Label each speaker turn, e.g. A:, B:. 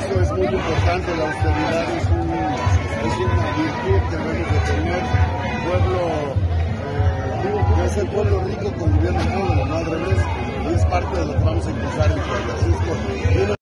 A: eso es muy importante. La austeridad es una virtud que debemos de tener. Es el pueblo rico con gobierno pobre, no al revés. Es parte de lo que vamos a impulsar en Puebla.